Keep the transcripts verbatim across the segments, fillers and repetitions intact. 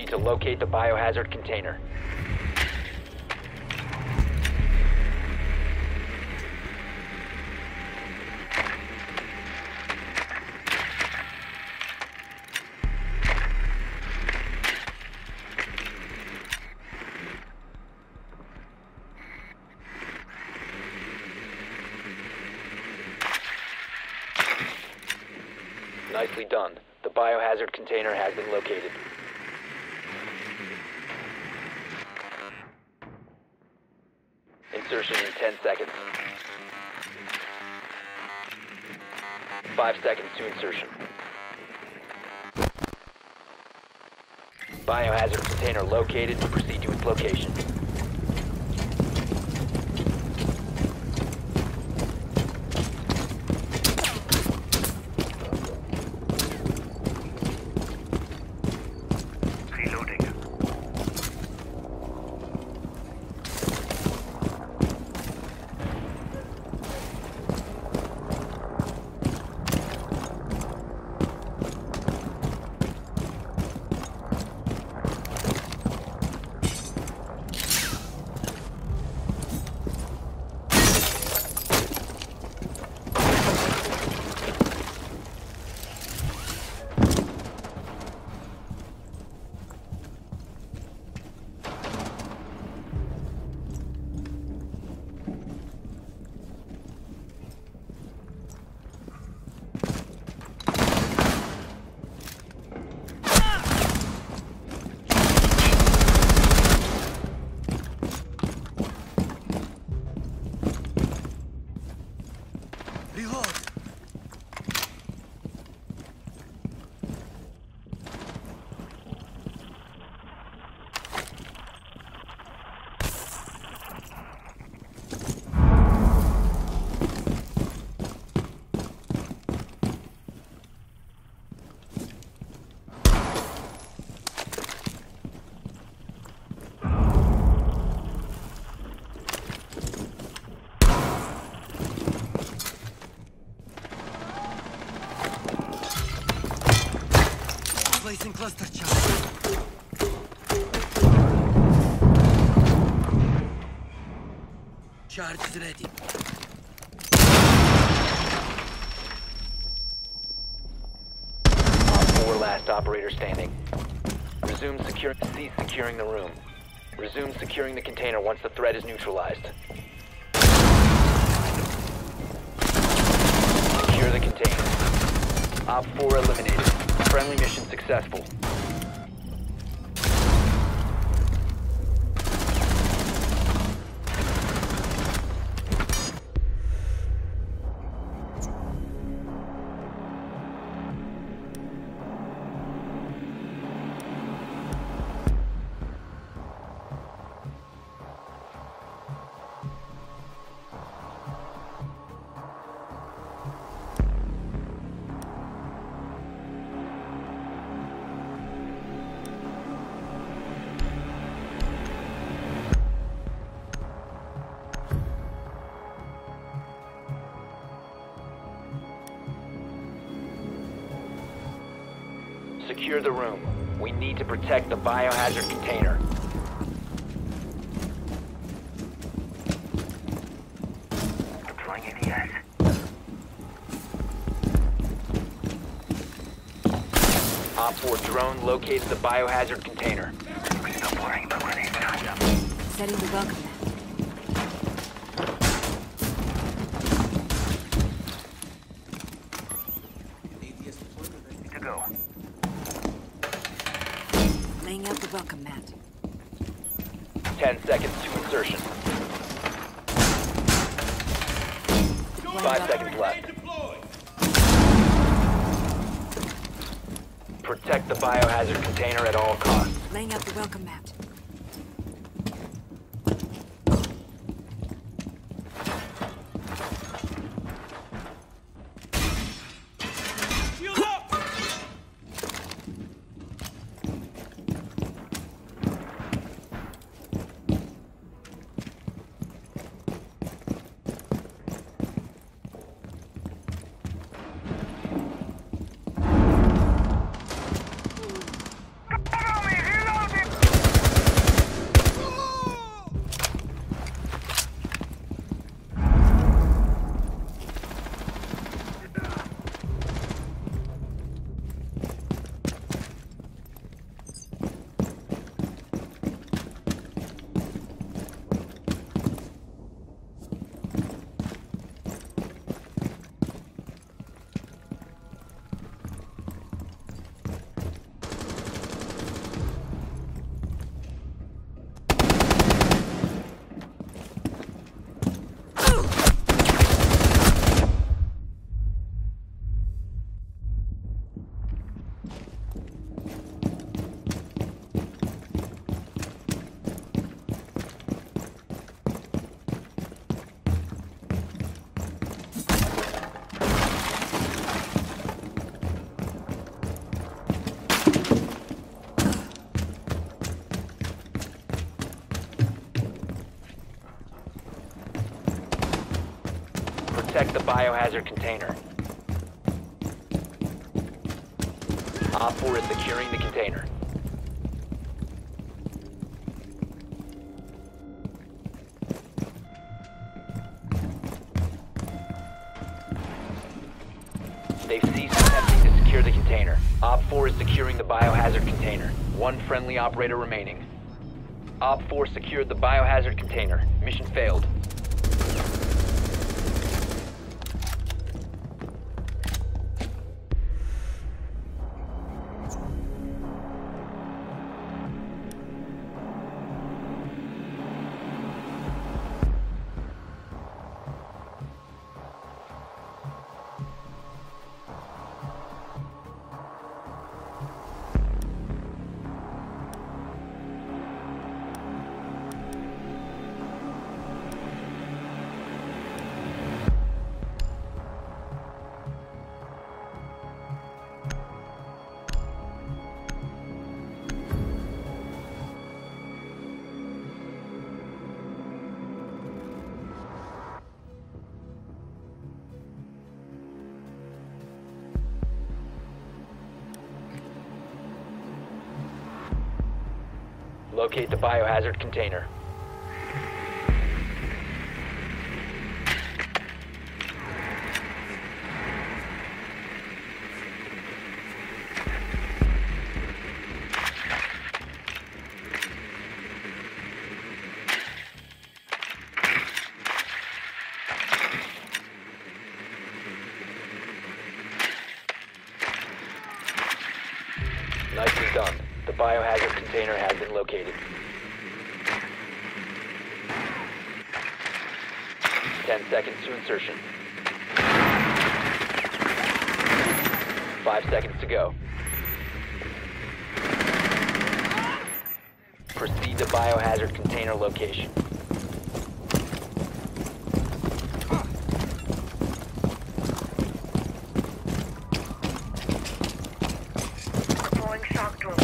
need to locate the biohazard container. Nicely done. The biohazard container has been located. Insertion in ten seconds. Five seconds to insertion. Biohazard container located. Proceed to its location. Placing cluster charge. Charge is ready. Op four, last operator standing. Resume secure. Cease securing the room. Resume securing the container once the threat is neutralized. Secure the container. Op four eliminated. Friendly mission successful. Secure the room. We need to protect the biohazard container. Deploying A D S. Op four drone located the biohazard container. Stop worrying about grenades. Setting the welcome mat. To go. Laying out the welcome mat. Ten seconds to insertion. Five seconds left. Protect the biohazard container at all costs. Laying out the welcome mat. Cover me! Reloading! Protect the biohazard container. Op four is securing the container. They've ceased attempting to secure the container. Op four is securing the biohazard container. One friendly operator remaining. Op four secured the biohazard container. Mission failed. Locate the biohazard container. Nicely done. The biohazard container has been located. Ten seconds to insertion. Five seconds to go. Proceed to biohazard container location. Deploying shock drone.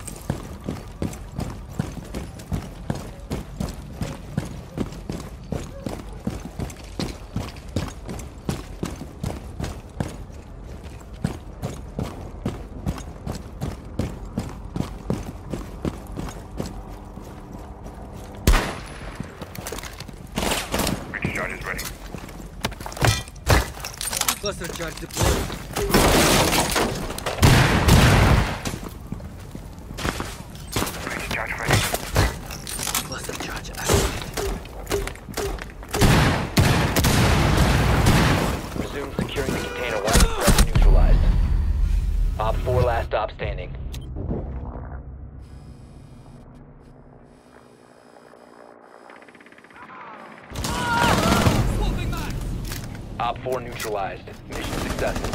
Charge is ready. Cluster charge deployed. Breach charge ready. Cluster charge activated. Resume securing the container once the threat is neutralized. Op four last stop standing. Op four neutralized. Mission successful.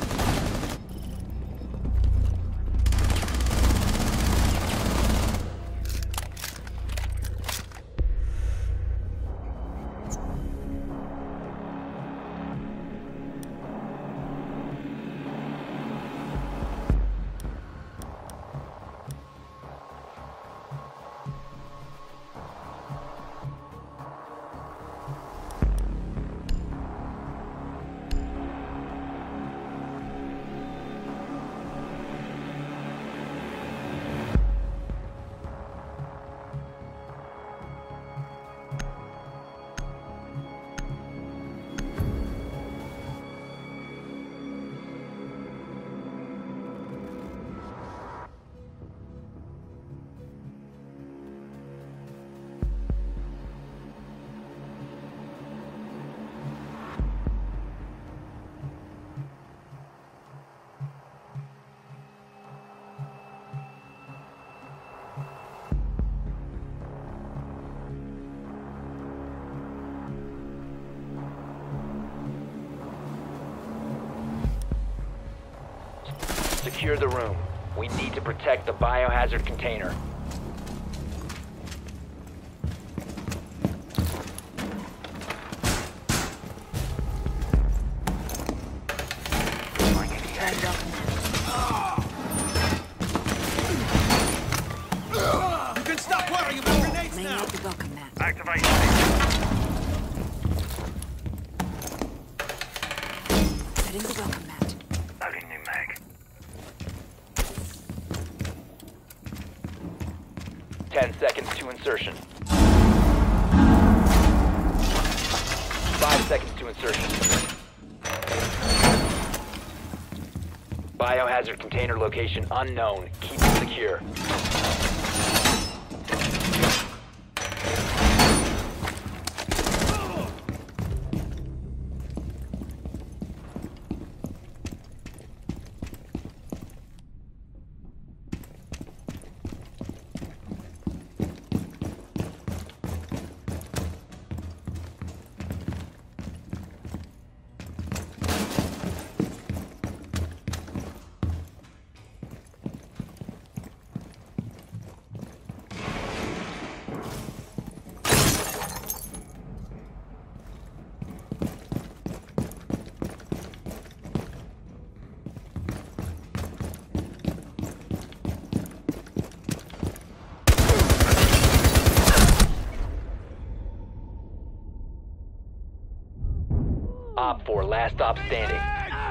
Secure the room. We need to protect the biohazard container. You can stop worrying about grenades Laying now! out the welcome mat. Activate. Setting the welcome mat. Loading new mag. Ten seconds to insertion. Five seconds to insertion. Biohazard container location unknown. Keep it secure. Op four, last stop standing.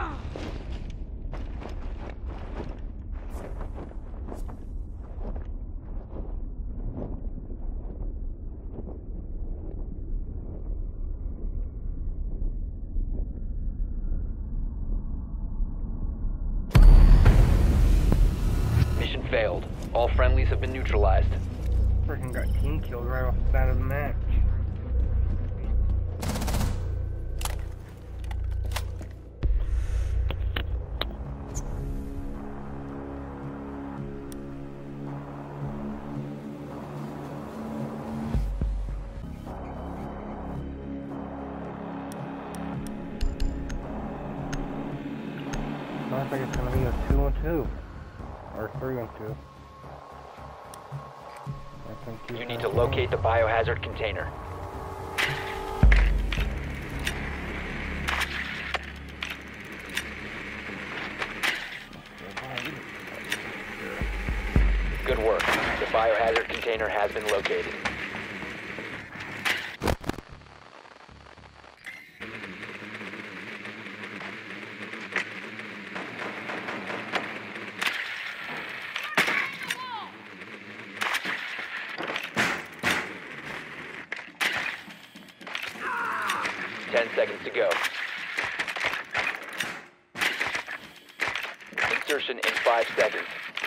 Mission failed. All friendlies have been neutralized. Freaking got team killed right off the bat of the match. I think it's gonna be a two on two. Or three on two. I think You he's need to gonna- locate the biohazard container. Good work. The biohazard container has been located. Ten seconds to go. Insertion in five seconds.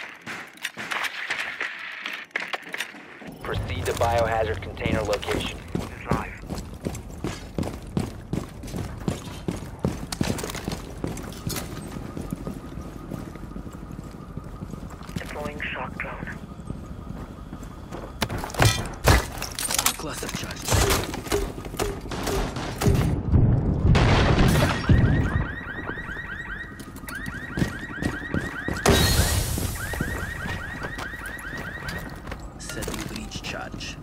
Proceed to biohazard container location. It's live. Deploying shock drone. Cluster charge. Setting breach charge.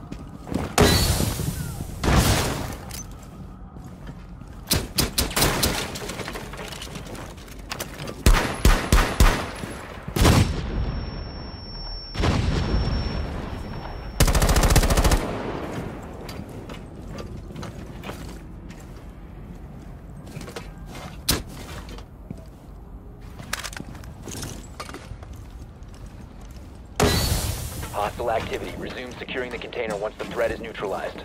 Hostile activity. Resume securing the container once the threat is neutralized.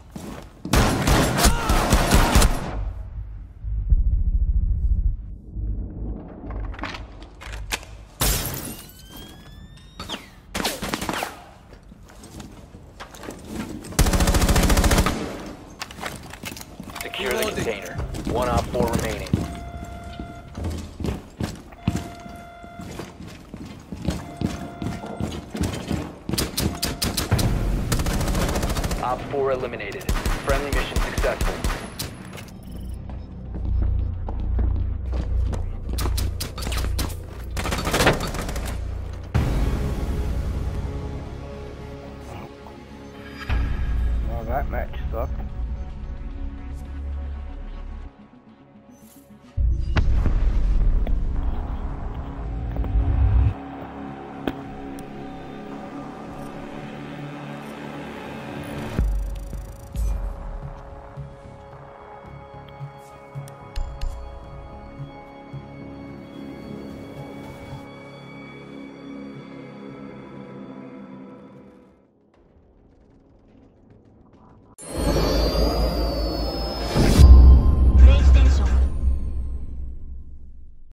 Secure the Reloading. container. One op four remaining. Op four eliminated.